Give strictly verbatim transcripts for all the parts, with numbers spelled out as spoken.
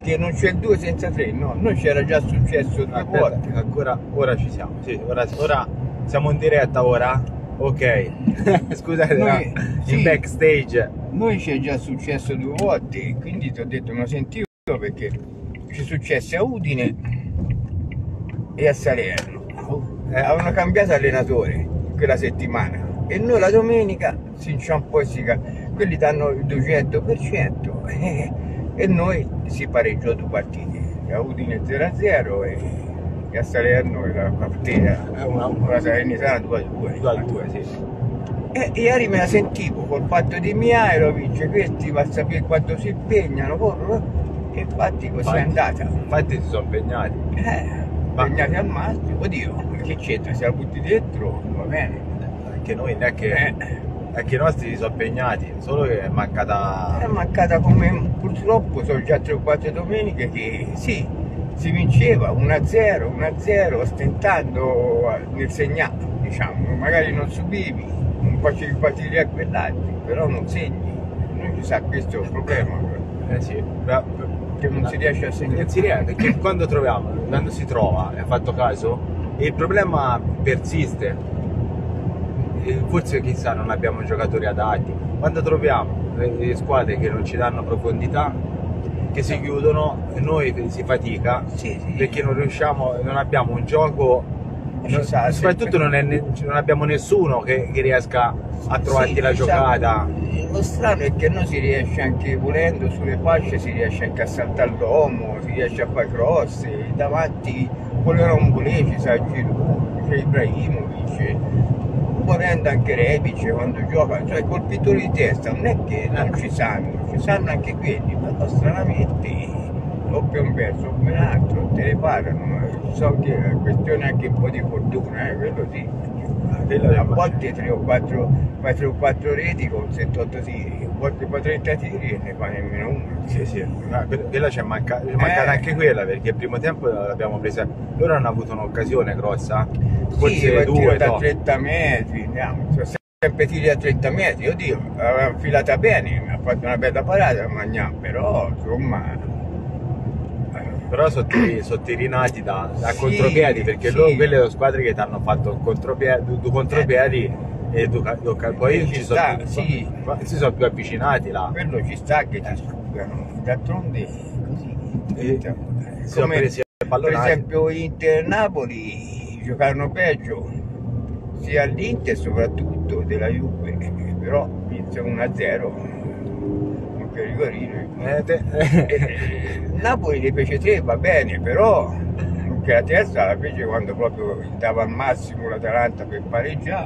che non c'è il due senza tre, no, noi c'era già successo due Aspetta, volte. ancora, ora ci siamo, sì, ora, ora siamo in diretta ora, ok, scusate, Noi- no, sì. in backstage, Noi c'è già successo due volte, quindi ti ho detto non sentivo perché ci successe a Udine e a Salerno. Eh, avevano cambiato allenatore quella settimana e noi la domenica si inciampò e si ca- quelli danno il duecento per cento eh, e noi si pareggiò due partite, a Udine zero a zero e, e a Salerno la partita Eh, una- la Salernitana due a due. due al due, sì. E ieri me la sentivo col fatto di Miailo, vince questi, va a sapere quanto si impegnano, corrono, e infatti così è andata. Infatti si sono impegnati. Eh, Ma- impegnati al massimo, oddio, che c'entra, se la butti dentro, va bene. Anche noi neanche, Eh, anche i nostri si sono impegnati, solo che è mancata... è mancata come, purtroppo sono già tre o quattro domeniche che sì, si vinceva uno a zero, uno a zero, stentando nel segnare, diciamo, magari non subivi, non facevi partire a quell'altro, però non segni, non ci sa, questo è un problema. Eh sì, ma- Che non si riesce a segnare. non si riesce, perché quando troviamo, quando si trova, hai fatto caso, il problema persiste. E forse chissà non abbiamo giocatori adatti. Quando troviamo le, le squadre che non ci danno profondità, che si chiudono, noi si fatica Sì, sì. perché non riusciamo, non abbiamo un gioco, Ci non- sa, soprattutto sempre- non, è ne- non abbiamo nessuno che, che riesca a trovarti Sì, la diciamo, giocata. Lo strano è che non si riesce anche volendo sulle fasce, si riesce anche a saltare l'uomo, si riesce a fare cross, e davanti quello era un Buleci, sa Giroud, c'è Ibrahimovic, volendo anche Rebic quando gioca, cioè colpitori di testa, non è che non ci sanno, ci sanno anche quelli, però stranamente o per un verso o per un altro te ne parlano, so che è questione anche un po' di fortuna, eh, quello sì. A volte tre o quattro, fai tre o quattro reti con settantotto tiri, a volte poi trenta tiri e ne fa nemmeno uno. Sì, sì, ma que- quella c'è manca- c'è mancata Eh. anche quella perché il primo tempo l'abbiamo presa. Loro hanno avuto un'occasione grossa, Sì, forse poi due, tiro da no. trenta metri, andiamo, sono sempre tiri da trenta metri, oddio, aveva filata bene, mi ha fatto una bella parata, ma andiamo, però insomma. Però sono tiri, sono tiri nati da, da Sì, contropiedi perché sì. loro, quelle sono squadre che ti hanno fatto contropiedi, due, due contropiedi e due, due, poi Ci ci sono, sta, sì. si sono più avvicinati là. Quello ci sta che ti sfugano, d'altronde così. E si sono Come presi a per pallonati. esempio Inter e Napoli giocarono peggio, sia all'Inter soprattutto della Juve, però vinse uno a zero, non per rigorino. Eh, te- Eh, Napoli ne fece tre, va bene, però anche la terza la fece quando proprio dava al massimo l'Atalanta per pareggiare.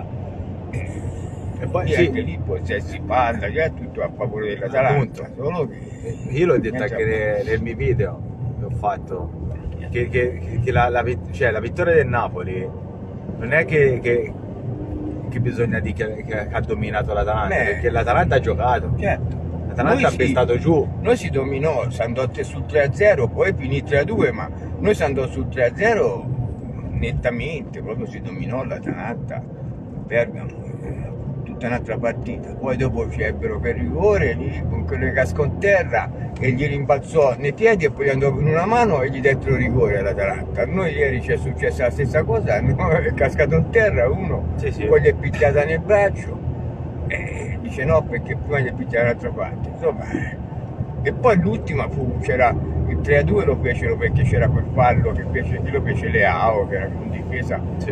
E poi E sì, anche lì poi se si parla, già è tutto a favore dell'Atalanta, Appunto. solo che io l'ho detto Niente anche a- nel, nel mio video che ho fatto, che, che- che la, la vit- cioè, la vittoria del Napoli non è che, che- che bisogna dire che, che ha dominato l'Atalanta, Beh. perché l'Atalanta ha giocato, certo. l'Atalanta Noi ha sì, pestato giù. Noi si dominò, si andò sul tre a zero, poi finì tre a due, ma noi si andò sul tre a zero nettamente, proprio si dominò l'Atalanta, Bergamo, eh, tutta un'altra partita. Poi dopo ci ebbero per rigore, lì con quello che cascò in terra e gli rimbalzò nei piedi e poi gli andò in una mano e gli dettero rigore all'Atalanta. A noi ieri ci è successa la stessa cosa, è cascato in terra uno, Sì, sì. poi gli è picchiata nel braccio. E dice no perché prima gli picchia dall'altra parte, insomma. E poi l'ultima fu, c'era il tre a due, lo fecero perché c'era quel fallo che fece, chi lo fece Leao, che era in difesa, Sì.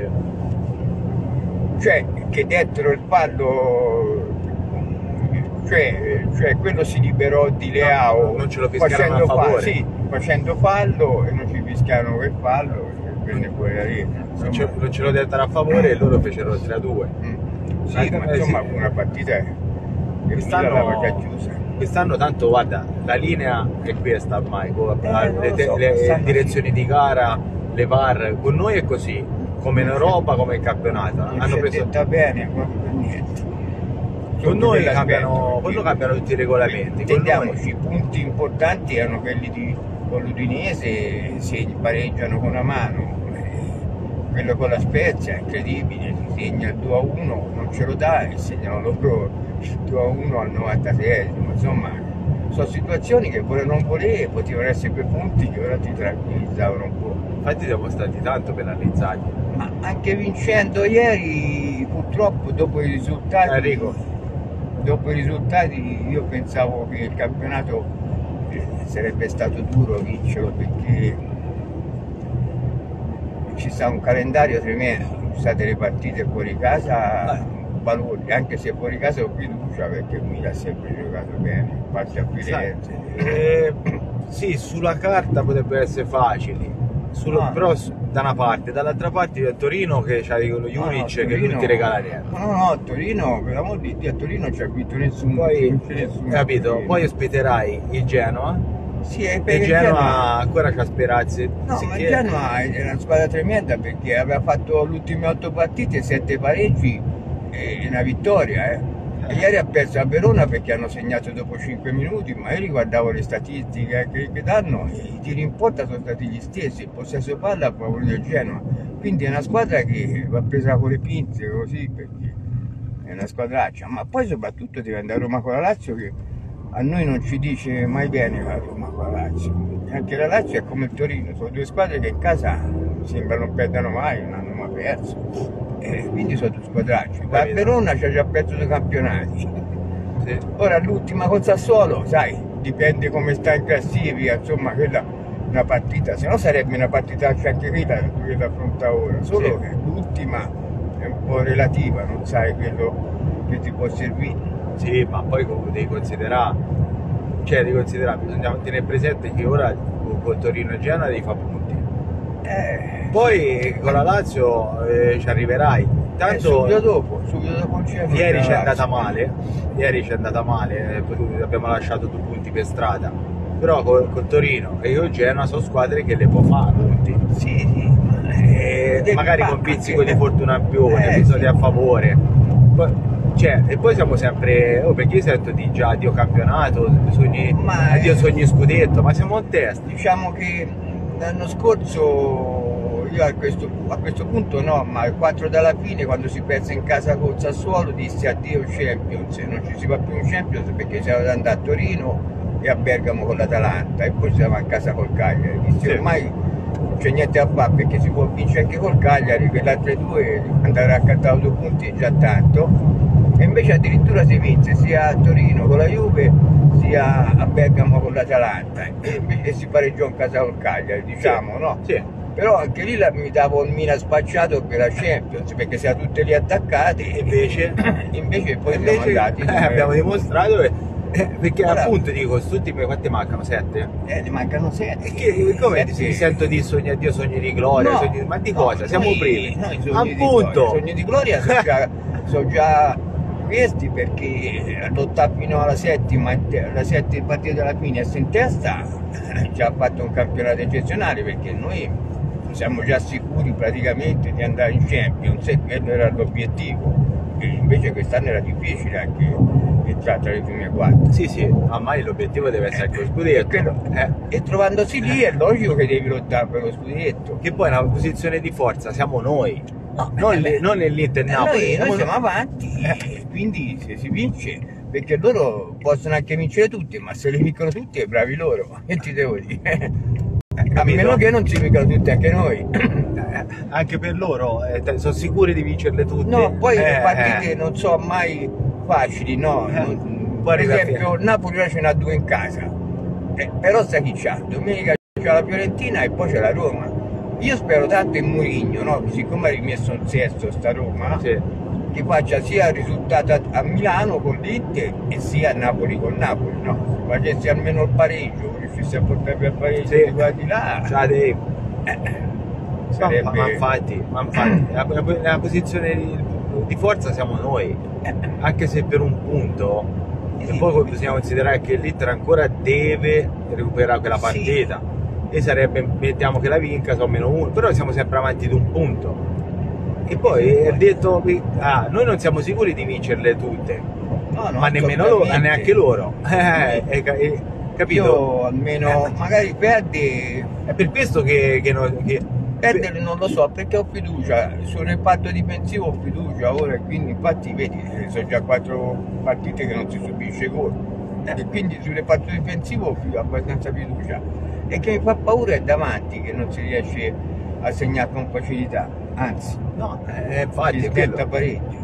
cioè che dettero il fallo, cioè, cioè quello si liberò di Leao, No, non ce lo fischiarono facendo a favore. fa- sì, facendo fallo e non ci fischiarono quel fallo e venne fuori la rete. Non ce, Insomma. non ce lo dettero a favore e loro fecero tre a due. Mm. Sì, Anche- ma eh, insomma sì. fu una partita che Quest'anno- l'aveva già chiusa. Quest'anno tanto guarda, la linea è questa ormai, con Eh, la- non le, lo te- so, le quest'anno direzioni di gara, le V A R, con noi è così, come in Europa, come in campionato. Non Hanno si è preso, detta bene proprio per niente. con noi Sotto cambiano, quell'aspetto, con noi perché- cambiano tutti i regolamenti. Con noi, Intendiamoci, i punti importanti erano quelli di, con l'Udinese, se pareggiano con una mano, eh, quello con la Spezia è incredibile, si segna il due a uno, non ce lo dà e segnano loro il due a uno al novantaseiesimo, insomma sono situazioni che vuole non volere potevano essere quei punti che ora ti tranquillizzavano un po'. Infatti siamo stati tanto penalizzati. Ma anche vincendo ieri, purtroppo dopo i risultati, Enrico. dopo i risultati io pensavo che il campionato eh, sarebbe stato duro vincerlo, perché ci sta un calendario tremendo, ci state le partite fuori casa, valori, anche se fuori casa ho fiducia perché il Milan ha sempre giocato bene, infatti a Firenze. Eh, sì, sulla carta potrebbero essere facili, sullo- No. però su- da una parte, dall'altra parte il Torino che c'ha quello Junic No, no, che Torino- non ti regala niente. No, no, no, a Torino, per l'amor di Dio, a Torino non c'ha vinto nessuno. Poi, non c'è nessuno. capito, poi ospiterai il Genoa Sì, è e perché il Genoa ancora c'ha speranze. No, sì, ma il che- Genoa è una squadra tremenda perché aveva fatto le ultime otto partite, sette pareggi e una vittoria. Eh. E ieri ha perso a Verona perché hanno segnato dopo cinque minuti, ma io riguardavo le statistiche che, che danno, i tiri in porta sono stati gli stessi, il possesso palla a favore del Genoa. Quindi è una squadra che va presa con le pinze così perché è una squadraccia, ma poi soprattutto deve andare a Roma con la Lazio che a noi non ci dice mai bene la Roma con la Lazio. Anche la Lazio è come il Torino, sono due squadre che in casa sembra non perdano mai, non hanno mai perso. Eh, quindi sono due squadracci. Ma a Verona ci ha già perso due campionati. sì. Ora l'ultima col Sassuolo, sai, dipende come sta in classifica, insomma quella è una partita, se no sarebbe una partita anche quella che affronta ora, solo Sì. che l'ultima è un po' relativa, non sai quello che ti può servire. Sì, ma poi comunque devi considerare, cioè devi considerare, bisogna tenere presente che ora con con Torino e Genoa devi fare punti. Eh, Poi con la Lazio eh, ci arriverai. eh, Tanto subito dopo, subito dopo il Genoa, ieri ci è la andata Lazio. male, ieri ci è andata male, eh, poi abbiamo lasciato due punti per strada. Però con, con Torino e con Genoa sono squadre che le può fare punti. Sì, sì, ma, eh, E devi magari fare con pizzico anche- di fortuna in più, Eh, episodi sì. a favore. Poi- cioè, e poi siamo sempre, oh, perché io sento di già addio campionato, sogni, Ma, addio eh, sogni scudetto, ma siamo in testa. Diciamo che l'anno scorso io a questo, a questo punto no, ma il quattro dalla fine quando si perse in casa col Sassuolo dissi addio Champions, non ci si va più in Champions perché siamo ad andare a Torino e a Bergamo con l'Atalanta e poi siamo a casa col Cagliari, dissi Sì. ormai non c'è niente a fare perché si può vincere anche col Cagliari, quelle altre due andare a cantare due punti è già tanto. E invece addirittura si vince sia a Torino con la Juve sia a Bergamo con l'Atalanta e, e si pareggiò in casa col Cagliari, diciamo, no? Sì. Però anche lì la, mi davo il Mina spacciato per la Champions perché siamo tutte lì attaccate E invece, invece poi invece siamo andati eh, dove- abbiamo dimostrato che, eh, perché Ora- appunto dico, su tutti quante mancano? Sette? eh, ne mancano sette. E che, come Sette. mi sento di sogni, addio sogni di gloria, No, sogni di- ma di no, cosa? Siamo noi- primi. noi i sogni di gloria- Appunto. i sogni di gloria sono già, sono già questi perché lottare fino alla settima, alla settima partita della fine a in testa ha già fatto un campionato eccezionale perché noi siamo già sicuri praticamente di andare in Champions e quello era l'obiettivo. E invece quest'anno era difficile anche entrare tra le prime quattro. Sì, sì, ormai l'obiettivo deve essere anche lo scudetto. Quello- Eh, E trovandosi lì è logico che devi lottare per lo scudetto. che poi è una posizione di forza, siamo noi. No, non, eh, le- beh, non nell'Inter Eh, Napoli. Noi, noi siamo siamo avanti, e quindi se si vince, perché loro possono anche vincere tutti, ma se li vincono tutti è bravi loro, che ti devo dire? A Capito? meno che non si vincano tutti anche noi. Eh, anche per loro, eh, te- sono sicuri di vincerle tutte. No, poi le Eh, partite eh. non sono mai facili, no. Eh, Non- poi per arriva a esempio fine. il Napoli ora ce n'ha due in casa, Eh, però sa chi c'ha? Domenica c'è la Fiorentina e poi c'è la Roma. Io spero tanto in Mourinho, no? Siccome ha rimesso in sesto sta Roma, Sì. che faccia sia il risultato a, a Milano con l'Inter e sia a Napoli con Napoli, no? Se facessi almeno il pareggio, riuscisse a portare per pareggio Sì. di qua e di là, Ciao Dave. eh, Ma, sarebbe... ma infatti, ma infatti nella, nella posizione di, di forza siamo noi, anche se per un punto. E Sì. poi bisogna considerare che l'Inter ancora deve recuperare quella Sì. partita. E sarebbe, mettiamo che la vinca, sono meno uno, però siamo sempre avanti di un punto. E poi è detto, ah, noi non siamo sicuri di vincerle tutte, No, no, ma nemmeno loro, assolutamente. neanche loro. Eh, eh, eh, capito? Io almeno, Eh. magari perde, È per questo che, che, non- che perdere non lo so, perché ho fiducia, sul reparto difensivo ho fiducia ora, e quindi infatti vedi, eh, sono già quattro partite che non si subisce gol. e quindi sul reparto difensivo ho abbastanza fiducia. E che mi fa paura è davanti, che non si riesce a segnare con facilità, anzi, No, eh, infatti si è quello. schietta parecchio.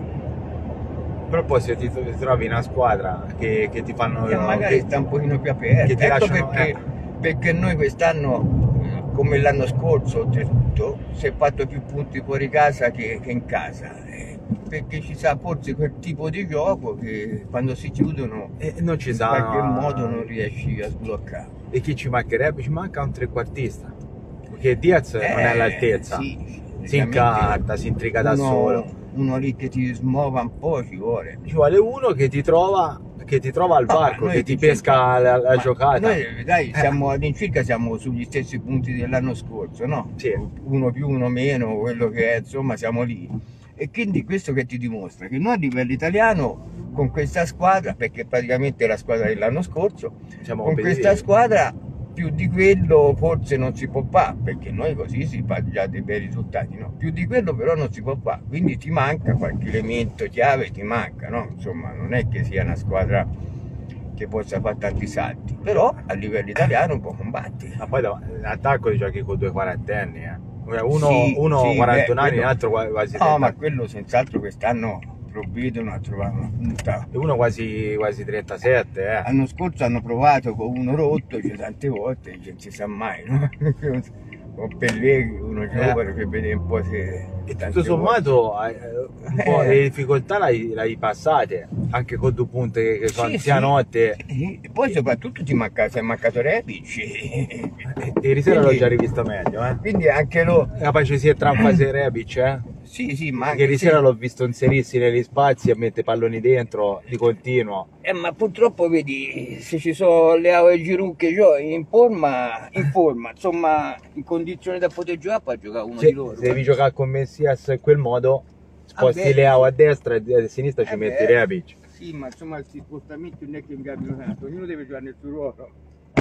Però poi se ti, ti trovi una squadra che, che ti fanno... E magari che, sta un pochino più aperta. che ti Ecco lasciano- perché, eh. perché noi quest'anno, come l'anno scorso, oltretutto, si è fatto più punti fuori casa che, che in casa. Eh, Perché ci sa forse quel tipo di gioco che quando si chiudono eh, non ci in sa... qualche modo non riesci a sbloccare. E chi ci mancherebbe? Ci manca un trequartista. Perché Diaz non è all'altezza. Eh, sì, Si incarta, si intriga da uno, solo. Uno lì che ti smuova un po' ci vuole. Ci vuole uno che ti trova, che ti trova al No, varco, noi che ti che pesca la, la Ma giocata. Noi dai, siamo all'incirca siamo sugli stessi punti dell'anno scorso, no? Sì. Uno più, uno meno, quello che è, insomma, siamo lì. E quindi questo che ti dimostra che noi a livello italiano con questa squadra, perché praticamente è la squadra dell'anno scorso, Siamo con competitivi. questa squadra più di quello forse non si può fare, perché noi così si fa già dei bei risultati, no? Più di quello però non si può fare, quindi ti manca qualche elemento chiave, ti manca, no? Insomma, non è che sia una squadra che possa fare tanti salti, però a livello italiano può combattere. Ma poi l'attacco giochi con due quarantenni, eh. Uno, Sì, uno sì, quarantuno beh, anni, quello- l'altro quasi No, trenta. ma quello senz'altro quest'anno provvedono a trovare una punta. E uno quasi, quasi trentasette, eh. L'anno scorso hanno provato con uno rotto, cioè tante volte, non si sa mai, no? Con Pellegrini, uno giovane che vede un po' se... E tante tutto sommato eh, un po' Eh. le difficoltà l'hai, l'hai passate, anche con due punte che, che sono Sì, anzianotte. sì, sì. E poi soprattutto ti manca, ti è mancato Rebic. E ieri sera l'ho Quindi- già rivisto meglio, eh. Quindi anche lo... Capace sia tra fase e Rebic, eh. Sì, sì, ma anche Ieri se- sera l'ho visto inserirsi negli spazi e mette palloni dentro di continuo. Eh, ma purtroppo vedi, se ci sono Leao e Giroud che giocano in forma, in forma, insomma, in condizione da poter giocare, poi gioca uno Se, di loro. se devi giocare con Messias in quel modo, sposti Ah, beh. Leao a destra e a sinistra ci Eh, metti beh. Rebic. Sì, ma insomma, questi spostamenti non è che ingannano tanto, ognuno deve giocare nel suo ruolo.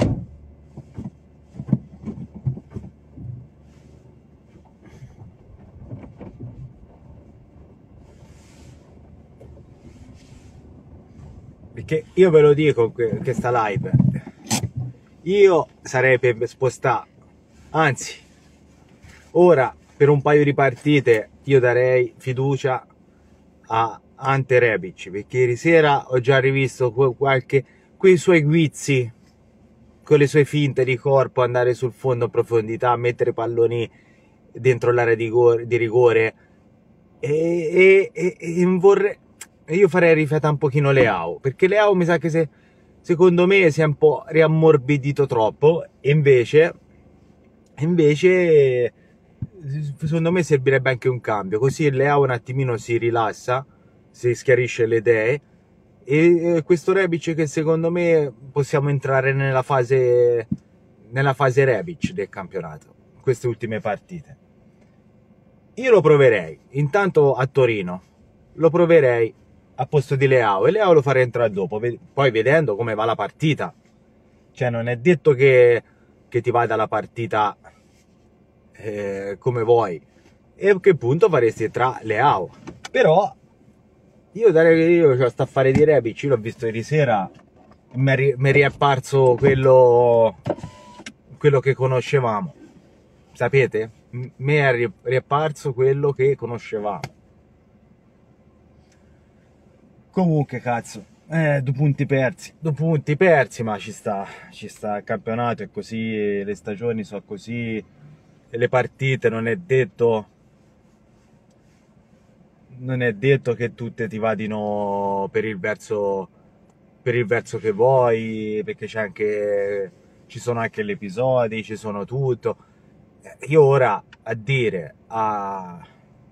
Perché io ve lo dico que- questa live, io sarei per spostare, anzi, ora per un paio di partite io darei fiducia a Ante Rebic, perché ieri sera ho già rivisto que- qualche, quei suoi guizzi, con le sue finte di corpo, andare sul fondo a profondità, mettere palloni dentro l'area di, go- di rigore, e, e, e- e vorrei, io farei rifiatare un pochino Leao, perché Leao mi sa che se, secondo me si è un po' riammorbidito troppo, e invece, invece secondo me servirebbe anche un cambio, così Leao un attimino si rilassa, si schiarisce le idee, e questo Rebic che secondo me possiamo entrare nella fase, nella fase Rebic del campionato, queste ultime partite. Io lo proverei, intanto a Torino, lo proverei a posto di Leao, e Leao lo farei entrare dopo, poi vedendo come va la partita. Cioè non è detto che, che ti vada la partita eh, come vuoi, e a che punto faresti tra Leao. Però io darei, io c'ho sta affare di Rebic, l'ho visto ieri sera, mi è, mi è riapparso quello, quello che conoscevamo, sapete? Mi è riapparso quello che conoscevamo. Comunque cazzo, eh, due punti persi, due punti persi, ma ci sta, ci sta, il campionato è così, le stagioni sono così, e le partite non è detto, non è detto che tutte ti vadino per il verso, per il verso che vuoi, perché c'è anche, ci sono anche gli episodi, ci sono tutto. Io ora a dire, a,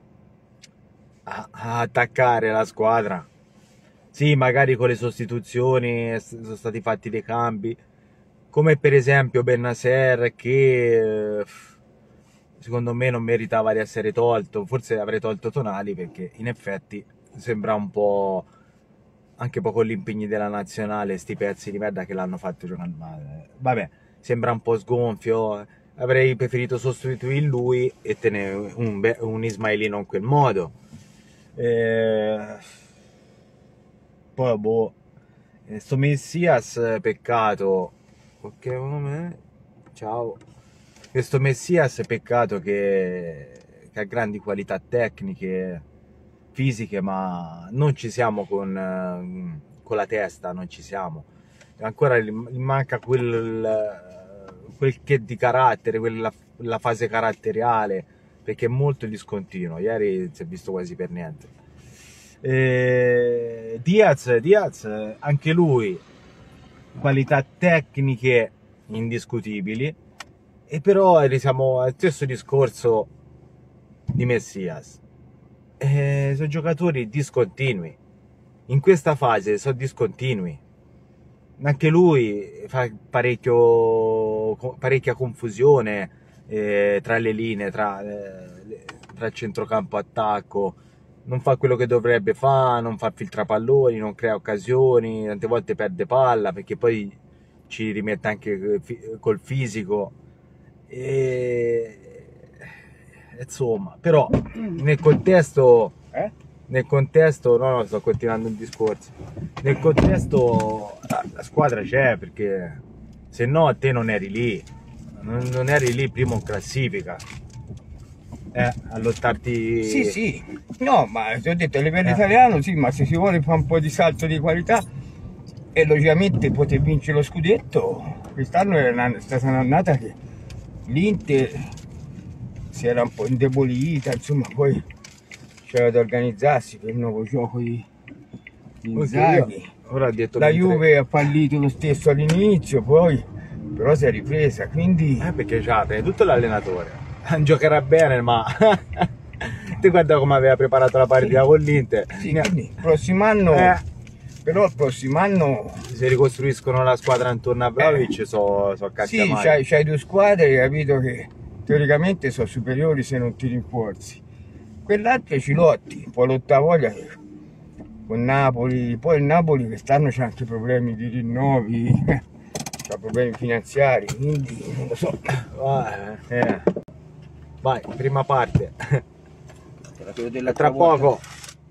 a, a attaccare la squadra, sì, magari con le sostituzioni sono stati fatti dei cambi, come per esempio Bennacer, che secondo me non meritava di essere tolto, forse avrei tolto Tonali, perché in effetti sembra un po', anche poi con gli impegni della nazionale, sti pezzi di merda che l'hanno fatto giocare male, vabbè, sembra un po' sgonfio. Avrei preferito sostituire lui e tenere un, un Ismailino in quel modo. Eh, poi boh, E sto Messias, peccato. Ok, come? Ciao. Questo Messias, peccato che, che ha grandi qualità tecniche, fisiche, ma non ci siamo con, eh, con la testa, non ci siamo. Ancora gli gli manca quel, quel che di carattere, quella la fase caratteriale, perché è molto discontinuo. Ieri si è visto quasi per niente. E Diaz, Diaz, anche lui, qualità tecniche indiscutibili, e però siamo al stesso discorso di Messias. Eh, sono giocatori discontinui. In questa fase sono discontinui. Anche lui fa parecchio, parecchia confusione eh, tra le linee, tra, eh, tra il centrocampo e attacco. Non fa quello che dovrebbe fare, non fa filtrapalloni, non crea occasioni, tante volte perde palla perché poi ci rimette anche col fisico. E insomma, però nel contesto, Eh? nel contesto, no, no, sto continuando il discorso. Nel contesto la, la squadra c'è, perché se no te non eri lì, non, non eri lì primo in classifica. Eh, a lottarti. Sì, sì, no, ma ti ho detto a livello Eh. italiano sì, ma se si vuole fare un po' di salto di qualità e logicamente poter vincere lo scudetto, quest'anno è una- stata un'annata che l'Inter si era un po' indebolita, insomma, poi c'era da organizzarsi per il nuovo gioco di, di Inzaghi. Ora ha detto La mentre- Juve ha fallito lo stesso all'inizio, poi però si è ripresa, quindi Eh, perché c'ha prima di tutto l'allenatore. Giocherà bene, ma ti guarda come aveva preparato la partita Sì. con l'Inter. sì, Ne- quindi il prossimo anno, Eh. però il prossimo anno Se ricostruiscono la squadra intorno a Vlahovic, so, so cazzi sì, amari. c'hai, c'hai due squadre, hai capito che teoricamente sono superiori se non ti rinforzi. Quell'altro ci lotti, può lottare voglia con Napoli, poi il Napoli quest'anno c'ha anche problemi di rinnovi, c'ha problemi finanziari, quindi non lo so. Ah, eh. Vai, prima parte. Della Tra poco.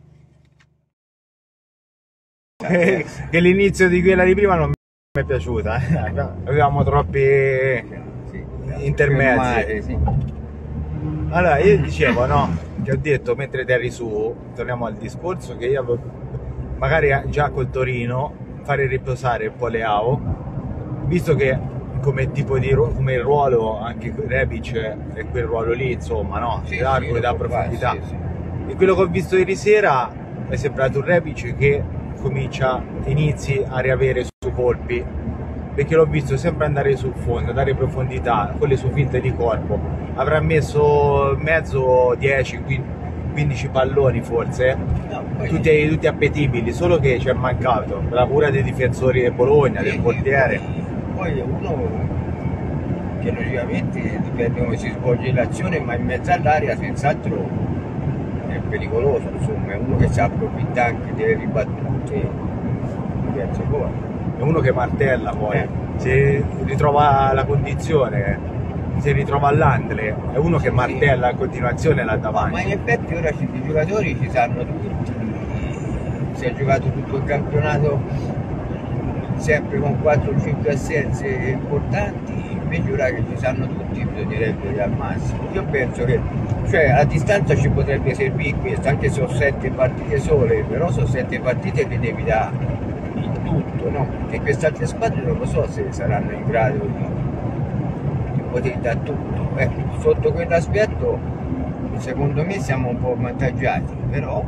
Eh, che l'inizio di quella di prima non mi è piaciuta. eh. Avevamo troppi intermezzi. Sì. Allora, io dicevo, no, che ho detto mentre ti eri su, torniamo al discorso, che io avevo, magari già col Torino, fare riposare un po' Leao, visto che come tipo di ru- come ruolo anche Rebic è quel ruolo lì, insomma, no? Sì, Largo sì, e da lo può fare, profondità. sì, sì. E quello che ho visto ieri sera mi è sembrato un Rebic che comincia, inizi a riavere su colpi, perché l'ho visto sempre andare sul fondo, dare profondità con le sue finte di corpo. Avrà messo mezzo dieci quindici palloni forse, No, poi- tutti, tutti appetibili, solo che ci è mancato la cura dei difensori del Bologna, Sì, del portiere. Poi, poi uno che logicamente dipende come si svolge l'azione, ma in mezzo all'aria senz'altro è pericoloso, insomma, è uno che sa approfittare anche delle ribattute, diverse cose. È uno che martella poi, Eh. se ritrova la condizione, se ritrova all'andle, è uno che Sì, martella a continuazione là Ma in davanti. effetti ora i giocatori ci sanno tutti, si è giocato tutto il campionato sempre con quattro o cinque assenze importanti, invece ora che ci sanno tutti bisognerebbe al massimo. Io penso che cioè, a distanza ci potrebbe servire questo, anche se sono sette partite sole, però sono sette partite che devi dare in tutto, no? E queste altre squadre non lo so se saranno in grado di, di poter dare tutto. Ecco, sotto quell'aspetto secondo me siamo un po' avvantaggiati, però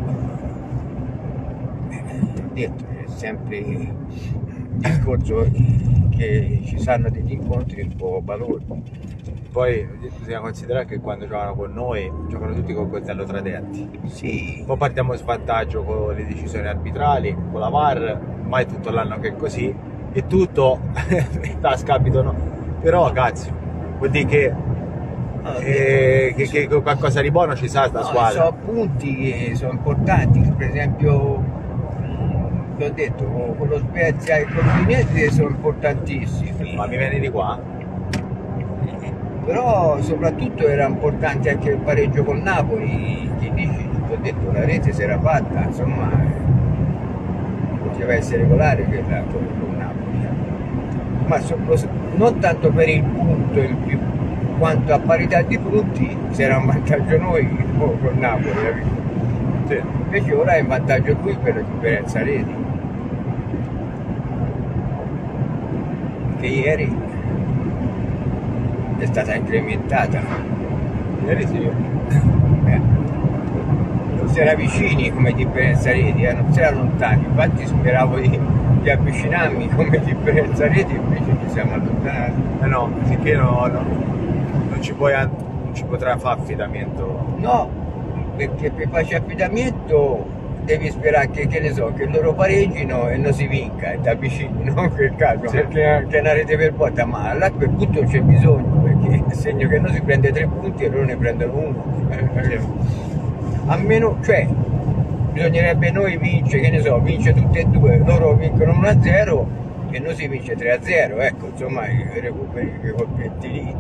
eh, ho detto, è sempre il discorso che ci saranno degli incontri un po' valori. Poi bisogna considerare che quando giocano con noi giocano tutti con coltello tra denti. Sì, Poi partiamo in svantaggio con le decisioni arbitrali, con la V A R, ormai tutto l'anno che è così, e tutto a scapito no. Però cazzo, vuol dire che, no, eh, che, che qualcosa di buono ci sa sta no, squadra. sono punti che sono importanti, per esempio ti ho detto con, con lo Spezia e con l'Udinese sono importantissimi. Ma mi vieni di qua? Però soprattutto era importante anche il pareggio con Napoli, che dici, ti ho detto la rete si era fatta, insomma deve essere regolare quella con con Napoli, ma so- non tanto per il punto in più, quanto a parità di punti se era un vantaggio noi o con Napoli, capito? Sì. Invece ora è in vantaggio lui per la differenza reti, che ieri è stata incrementata. Ieri sì. Eh, non si era vicini come differenza reti, eh, non si era lontani, infatti speravo di, di avvicinarmi come differenza reti, invece ci siamo allontanati. Eh no, sicché no, no. Non ci puoi an- non ci potrai fare affidamento. No, perché per farci affidamento devi sperare che, che ne so, che loro pareggino e non si vinca e ti avvicini, no? In quel caso, Sì. perché che è una rete per volta, ma là a quel punto c'è bisogno, perché è segno che non si prende tre punti e loro ne prendono uno. A meno, cioè, bisognerebbe noi vincere, che ne so, vince tutte e due, loro vincono uno a zero e noi si vince tre a zero, ecco, insomma, recuperi quei colpetti lì.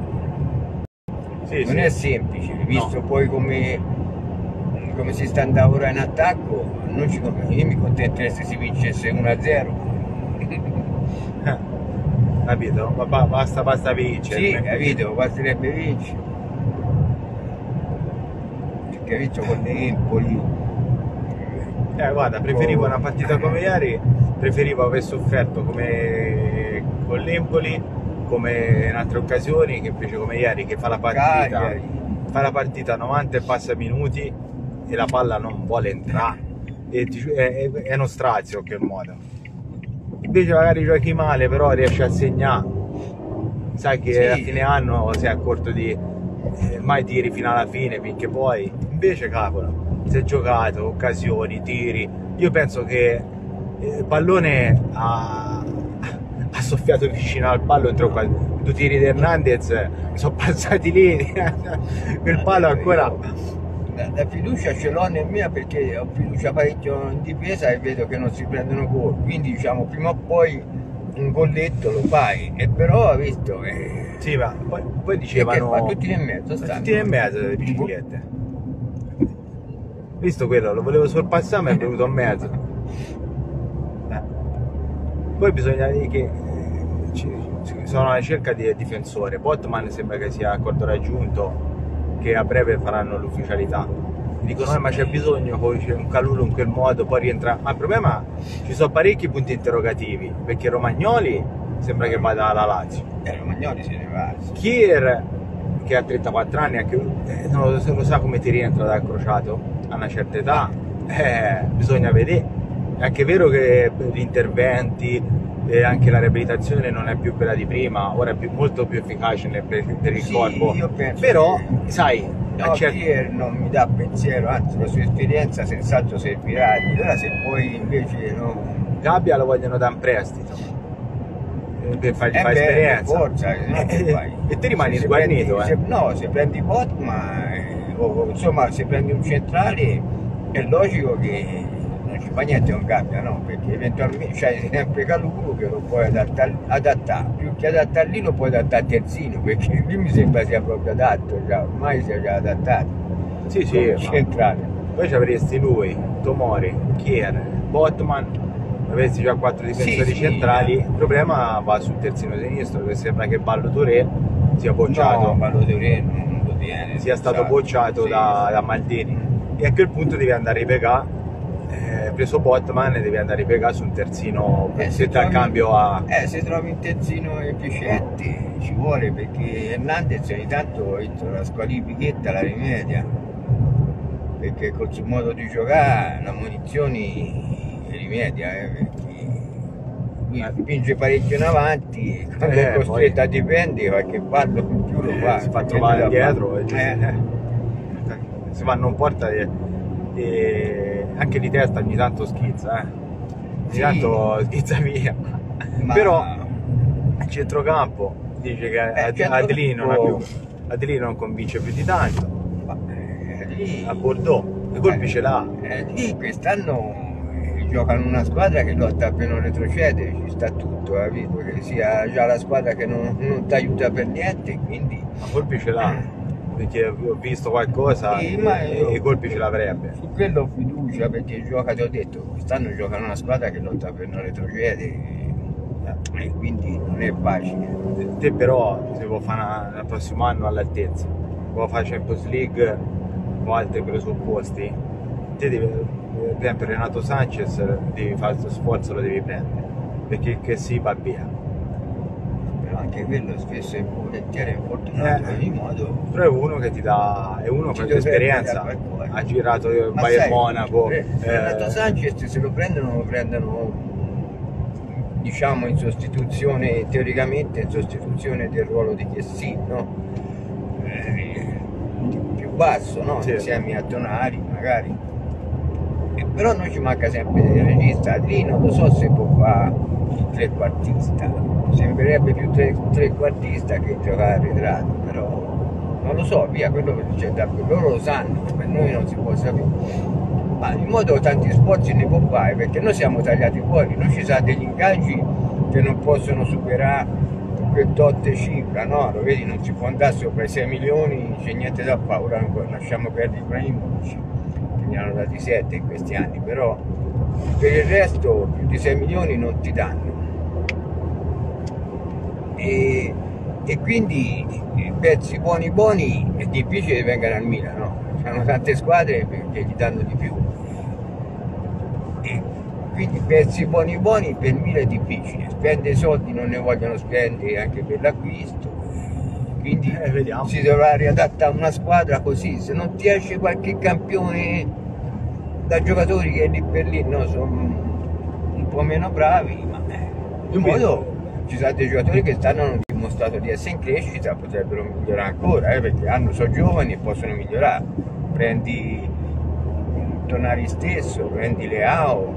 Sì, Non sì. è semplice, visto No. poi come, come si sta andando ora in attacco, non ci, io mi contenterei se si vincesse uno a zero. Capito? Ma ba- basta, basta vincere. Sì, capito, basterebbe vincere. Perché ha vinto con l'Empoli. Eh, guarda, preferivo una partita come ieri, preferivo aver sofferto come con l'Empoli, come in altre occasioni, che invece come ieri, che fa la partita, Cagliari. fa la partita novanta e passa minuti e la palla non vuole entrare. E ti giu- è, è- è uno strazio in quel modo. Invece magari giochi male, però riesci a segnare. Sai che Sì. a fine anno sei a corto di eh, mai tiri fino alla fine finché poi. Invece cavolo, si è giocato, occasioni, tiri. Io penso che eh, il pallone ha, ha soffiato vicino al pallo in tre occasioni. Due tiri di Hernandez sono passati lì. Quel pallo ancora. La, la fiducia ce l'ho nel mia perché ho fiducia parecchio in difesa e vedo che non si prendono gol. Quindi diciamo prima o poi un golletto lo fai. E però ha visto. Eh, Sì, ma poi, poi perché dicevano. qua tutti nel mezzo stanno. Tutti nel mezzo le biciclette. Visto quello, lo volevo sorpassare ma è venuto in mezzo. Eh. Poi bisogna dire che eh, ci- ci- sono alla ricerca di difensore. Botman sembra che sia accordo raggiunto, che a breve faranno l'ufficialità. Dicono, eh, ma c'è bisogno, poi c'è un Calulu in quel modo, poi rientra. Ma il problema, ci sono parecchi punti interrogativi, perché Romagnoli sembra che vada alla Lazio. Eh, Romagnoli se ne va. Sì. Kier, che ha trentaquattro anni, anche lui, eh, non lo, lo sa come ti rientra dal crociato a una certa età, eh, bisogna vedere. È anche vero che gli interventi e anche la riabilitazione non è più quella di prima, ora è più- molto più efficace nel- per, per il Sì, corpo. io penso Però, che- sai, No, a cer- Kier non mi dà pensiero, anzi la sua esperienza senz'altro servirà. Allora se poi invece no. Gabbia lo vogliono da un prestito eh, per fargli Eh fare beh, esperienza. forza, se no Eh, che fai? e te rimani Se sguarnito, prendi- eh. se- no, se prendi Botman, eh, o, o, insomma se prendi un centrale è logico che non ci fa niente un Gabbia, no? Perché eventualmente c'hai sempre Calulu che lo puoi adattare, adattare, più che adattare lì lo puoi adattare a terzino, perché lì mi sembra sia proprio adatto, già, ormai si è già adattato. Sì, sì, come ma- centrale. Poi ci avresti lui, Tomori, Kier, Botman, avresti già quattro difensori Sì, sì. centrali. Il problema va sul terzino sinistro, che sembra che Ballo Touré sia bocciato, No, Valodore non lo tiene. sia stato bocciato Sì, da, sì. da Maldini. E a quel punto devi andare a ripegare, eh, preso Botman e devi andare a ripegare su un terzino Eh, se dà trovi- cambio a... Eh, se trovi un terzino efficiente ci vuole, perché Hernandez ogni tanto entro la squalifichetta la rimedia, perché col suo modo di giocare la munizioni rimedia, eh, perché lui spinge parecchio in avanti e quando Eh, è costretto poi- a difendere qualche fallo in più lo eh, fa, si fa perché trovare da dietro fare. e giù. Eh, si vanno in porta e, e anche di testa ogni tanto schizza, eh. ogni Sì. tanto schizza via. Ma- Però a centrocampo dice che Eh, Ad- centrocampo- Adelì non, ha più, Adelì non convince più di tanto. ma, eh, lì- A Bordeaux i colpi Eh, ce l'ha. eh, lì quest'anno eh, giocano una squadra che lotta per non retrocedere, ci sta tutto, capito? Che sia già la squadra che non, non ti aiuta per niente, quindi A colpi ce l'ha. perché ho visto qualcosa Sì, e, ma e io- i colpi ce l'avrebbe. Su quello ho fiducia perché gioca, ti ho detto, quest'anno giocano una squadra che lotta per non retrocedere e quindi non è facile. Te però si può fare il prossimo anno all'altezza, può fare Champions League con altri presupposti. Te devi, per esempio Renato Sanchez devi fare questo sforzo, lo devi prendere, perché che si va via. Però anche quello spesso e volentieri è fortunato Eh. in ogni modo. Però è uno che ti dà, è uno Ti con dovrebbe esperienza, dare qualcosa. ha girato il Ma Bayern sai, Monaco. eh, Renato eh, Sanchez se lo prendono lo prendono diciamo in sostituzione, teoricamente in sostituzione del ruolo di Chiessin, no? Eh, più basso, no? Sì. Insieme a Tonali magari. Eh, però noi ci manca sempre il regista, lì non lo so se può fare il trequartista, sembrerebbe più tre, trequartista che giocare arretrato, però non lo so, via, quello che c'è da loro lo sanno, per noi non si può sapere. Ma in modo tanti sforzi ne può fare perché noi siamo tagliati fuori, noi ci sono degli ingaggi che non possono superare quel tot cifra, no? Lo vedi, non si può andare sopra i sei milioni, non c'è niente da fare, ora lasciamo perdere Ibrahimovic, che ne hanno dati sette in questi anni, però per il resto più di sei milioni non ti danno. E, e quindi i pezzi buoni buoni è difficile che vengano al Milan, no? Ci sono tante squadre che gli danno di più. E quindi pezzi buoni buoni per il Milan è difficile, spende soldi, non ne vogliono spendere anche per l'acquisto, quindi Eh, vediamo. si dovrà riadattare una squadra così, se non ti esce qualche campione da giocatori che lì per lì no, sono un po' meno bravi, ma in modo ci sono dei giocatori che stanno hanno dimostrato di essere in crescita, potrebbero migliorare ancora, eh, perché hanno, sono giovani e possono migliorare. Prendi Tonali stesso, prendi Leao,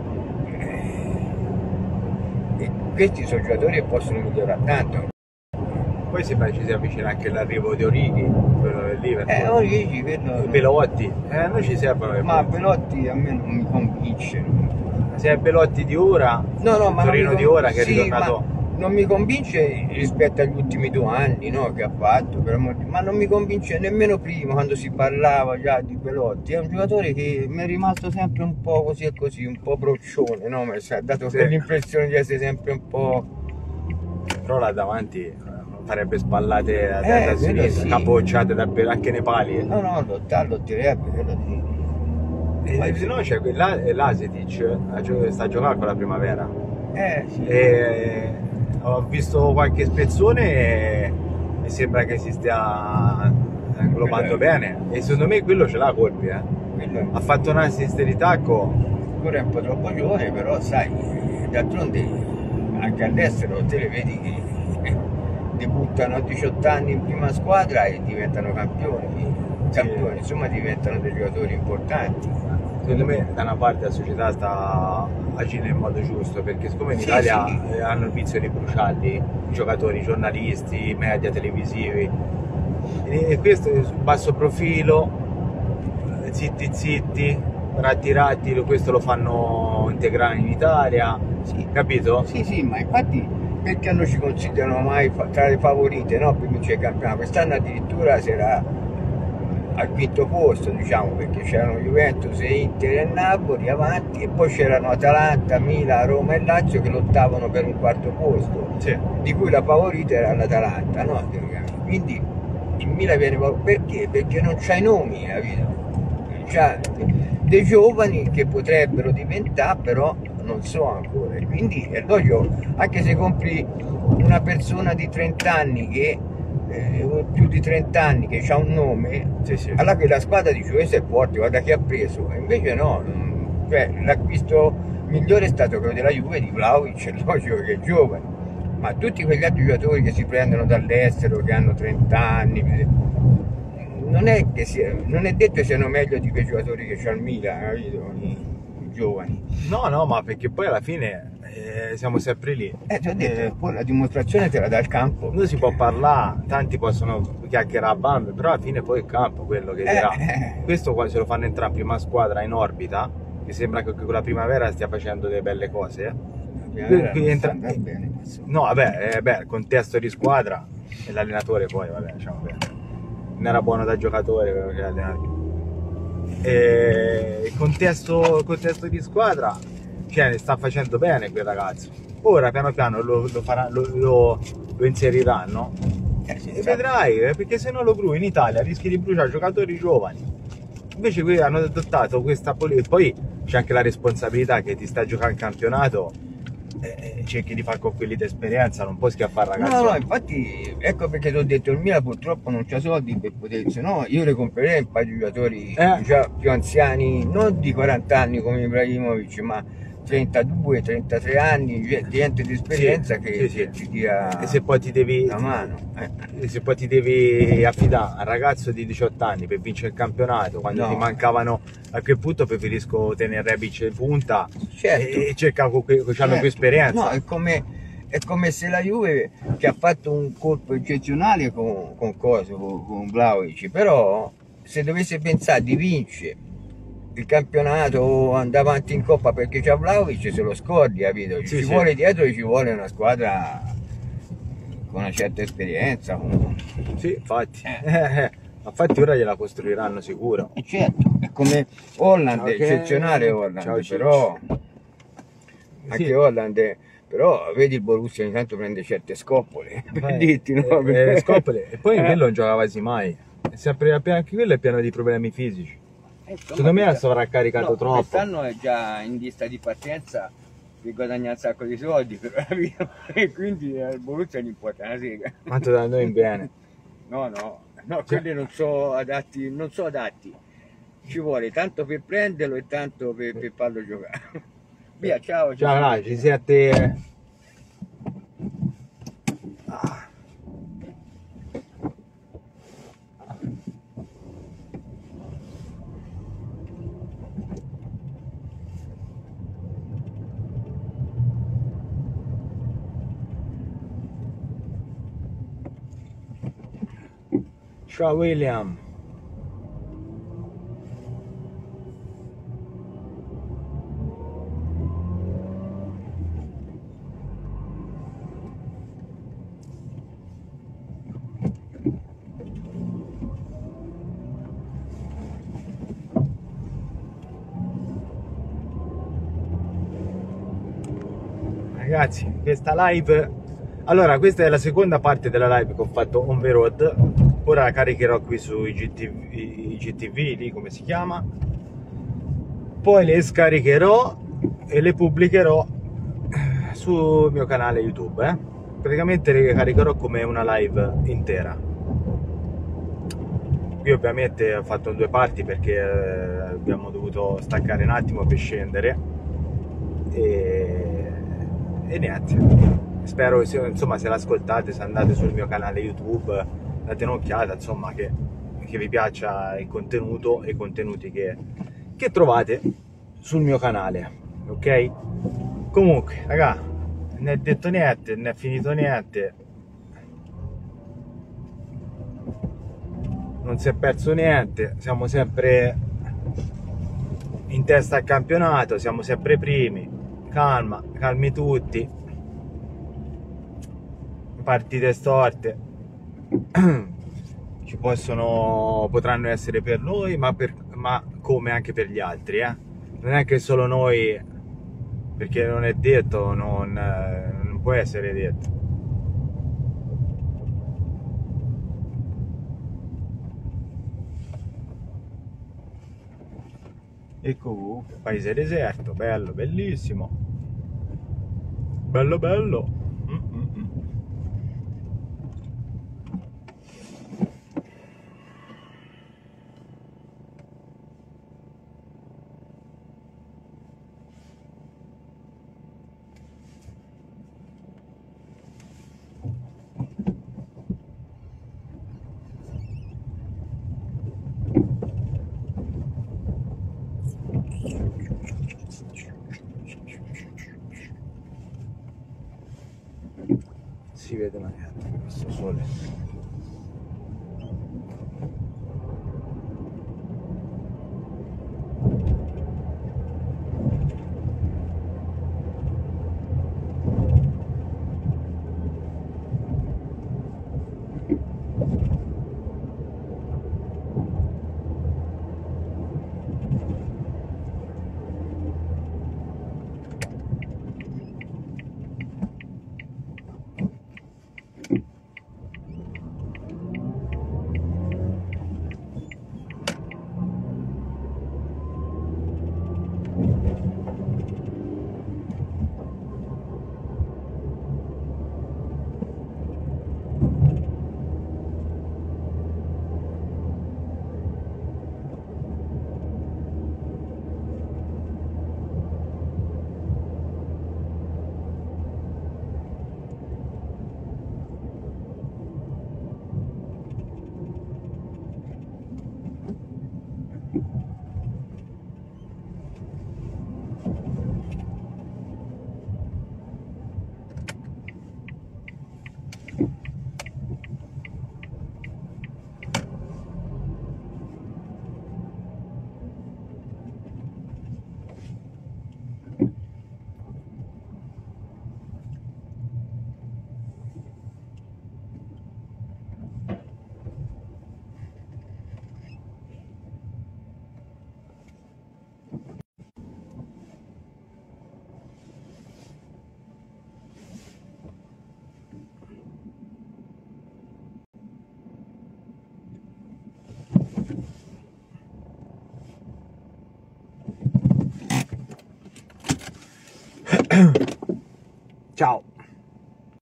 eh, e questi sono giocatori che possono migliorare tanto. Poi sembra che ci si avvicina anche l'arrivo di Orighi, quello del Liverpool. Eh, Origi, quello... Belotti, eh, a noi ci servono. Ma Belotti a me non mi convince. Se è Belotti di ora, No, no, ma Torino non mi di con- ora che è sì, ritornato. ma non mi convince rispetto agli ultimi due anni, no, che ha fatto, per amor di- ma non mi convince nemmeno prima quando si parlava già di Belotti. È un giocatore che mi è rimasto sempre un po' così e così, un po' broccione, no? Mi ha dato Sì. l'impressione di essere sempre un po'. Però là davanti eh, farebbe spallate a Eh, destra e a quello sinistra, sì. capocciate da Be- anche nei pali. eh. No, no, lottare, lotterebbe, quello sì. E se no c'è quella Lasetic, ha gio- sta a giocare con la primavera. Eh, sì. E ho visto qualche spezzone e mi sembra che si stia inglobando bene. E secondo me quello ce l'ha colpi, eh. Quello è Ha fatto un assist di tacco. ancora un po' troppo giovane, però sai, d'altronde anche all'estero te le vedi che eh, debuttano a diciotto anni in prima squadra e diventano campioni, campioni, insomma diventano dei giocatori importanti. Secondo me da una parte la società sta agendo in modo giusto, perché siccome in Sì, Italia sì. eh, hanno il vizio di bruciarli, i giocatori, i giornalisti, i media televisivi, e, e questo è su basso profilo, eh, zitti zitti, ratti ratti, lo- questo lo fanno integrare in Italia, Sì. capito? Sì, sì, ma infatti perché non ci considerano mai fa- tra le favorite, no? Per vincere il campionato? Quest'anno addirittura si era al quinto posto, diciamo, perché c'erano Juventus e Inter e Napoli avanti e poi c'erano Atalanta, Milan, Roma e Lazio che lottavano per un quarto posto, Sì. di cui la favorita era l'Atalanta, no? Quindi il Milan viene perché? Perché non c'ha i nomi, capito? C'ha dei giovani che potrebbero diventare, però non so ancora. E quindi è logico, anche se compri una persona di trenta anni che eh, o più di trenta anni che ha un nome, Sì, sì. allora quella squadra dice questo è forte, guarda chi ha preso, e invece no, non- cioè, l'acquisto migliore è stato quello della Juve di Vlahovic, è logico che è giovane, ma tutti quegli altri giocatori che si prendono dall'estero, che hanno trenta anni, non è, che sia, non è detto che siano meglio di quei giocatori che c'ha il Milan, capito? I, i giovani. No, no, ma perché poi alla fine eh, siamo sempre lì. Eh, ti ho detto, Eh, poi la dimostrazione te la dà il campo. Noi si può parlare, tanti possono chiacchierare a bambe, però alla fine poi è il campo quello che dirà. Eh. Questo quando se lo fanno entrare in prima squadra in orbita, che sembra che con la primavera stia facendo delle belle cose. eh. Qui qui entra- andare bene, insomma. No, vabbè, eh, beh, il contesto di squadra e l'allenatore poi, vabbè, diciamo bene. non era buono da giocatore per allenare. E il contesto, il contesto di squadra, cioè, sta facendo bene quel ragazzo. Ora piano piano lo, lo, farà, lo, lo, lo inseriranno Eh sì, e esatto. vedrai, eh, perché se non lo bruci in Italia rischi di bruciare giocatori giovani. Invece qui hanno adottato questa politica. Poi c'è anche la responsabilità che ti sta giocando in campionato, eh, cerchi di fare con quelli di esperienza, non puoi schiaffare ragazzi. No, no, infatti, ecco perché ti ho detto, il Milan purtroppo non c'ha soldi per poter, se no io le comprerei un paio di giocatori Eh. già più anziani, non di quaranta anni come Ibrahimovic, ma trentadue trentatré anni, gente di esperienza Sì, che sì, sì. ti dia E se poi ti devi, la mano. Eh. e se poi ti devi affidare a un ragazzo di diciotto anni per vincere il campionato, quando No. ti mancavano, a quel punto preferisco tenere Rebic in punta Certo. e cercare con que- che hanno Certo. più esperienza. No, è come, è come se la Juve, che ha fatto un colpo eccezionale con, con Coso, con, con Vlahovic, però se dovesse pensare di vincere il campionato o andare avanti in Coppa perché c'è Vlahovic, se lo scordi, capito? Ci Sì, sì. vuole dietro, ci vuole una squadra con una certa esperienza. Con... Sì, infatti. Eh. Infatti ora gliela costruiranno sicuro. E certo, è come Holland, Ciao, è che- eccezionale Holland, Ciao, Ciccio. però anche Sì. Holland è- però vedi il Borussia ogni tanto prende certe scoppole per Eh, dirti, no? eh, Perché- eh, scopole. E poi in Eh. quello non giocava quasi mai. È sempre, anche quello è pieno di problemi fisici. Eh, insomma, Secondo me è questa- sovraccaricato no, troppo. Quest'anno è già in lista di partenza per guadagnare un sacco di soldi, però, e quindi al Borussia non importa una sega. Quanto da noi in bene. No, no, no, quelli non so adatti, non so adatti. Ci vuole tanto per prenderlo e tanto per, per farlo giocare. Via, ciao. Ciao, là, ci siete. Ah. Ciao William. Ragazzi, questa live, allora questa è la seconda parte della live che ho fatto on the road. Ora la caricherò qui su I G T V, I G T V, lì come si chiama, poi le scaricherò e le pubblicherò sul mio canale YouTube, eh? Praticamente le caricherò come una live intera. Qui ovviamente ho fatto in due parti perché eh, abbiamo dovuto staccare un attimo per scendere e, e niente, spero se, insomma, se l'ascoltate, se andate sul mio canale YouTube, date un'occhiata, insomma, che, che vi piaccia il contenuto e i contenuti che, che trovate sul mio canale, ok? Comunque raga, non è detto niente, non è finito niente, non si è perso niente, siamo sempre in testa al campionato, siamo sempre primi. Calma, calmi tutti, partite storte ci possono, potranno essere per noi, ma, per, ma come anche per gli altri, eh? Non è che solo noi, perché non è detto, non, non può essere detto. Ecco comunque, paese deserto, bello, bellissimo, bello bello. Mm-mm-mm. Si vede una merda questo sole. Ciao.